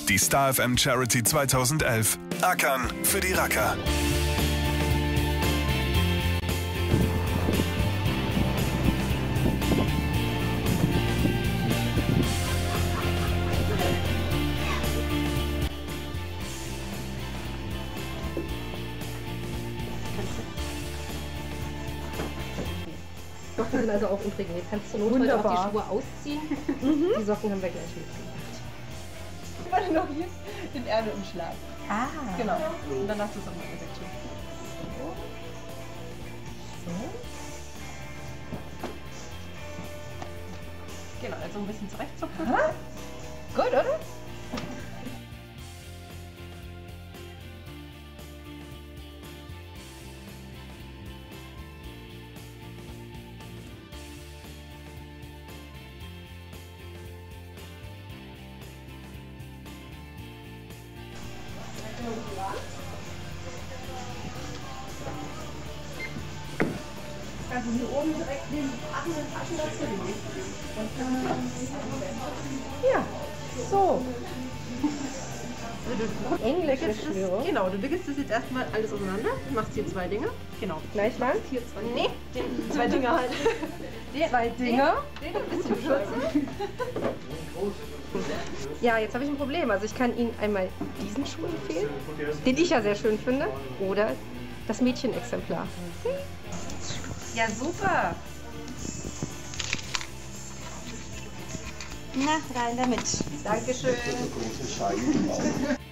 Die Star FM Charity 2011. Ackern für die Racker. Wir sind also auch übrigens. Jetzt kannst du nur heute auch die Schuhe ausziehen. Die Socken haben wir gleich mitgebracht. Ich wollte noch hier den Ärmelumschlag. Ah. Genau. Und dann hast du es auch mal gesagt. So. Genau, also ein bisschen zurechtzupfen. Gut, oder? Also hier oben direkt neben den Taschen dazu. Ja, so. Also Englisch-Verschwörung. Genau, du wickelst das jetzt erstmal alles auseinander. Du machst hier zwei Dinge. Genau. Gleich lang? Hier zwei. Nee, zwei Dinge halt. Zwei Dinge? Den ein bisschen beschützen. Ja, jetzt habe ich ein Problem. Also ich kann Ihnen einmal diesen Schuh empfehlen, den ich ja sehr schön finde, oder das Mädchenexemplar. Ja, super. Na, rein damit. Dankeschön.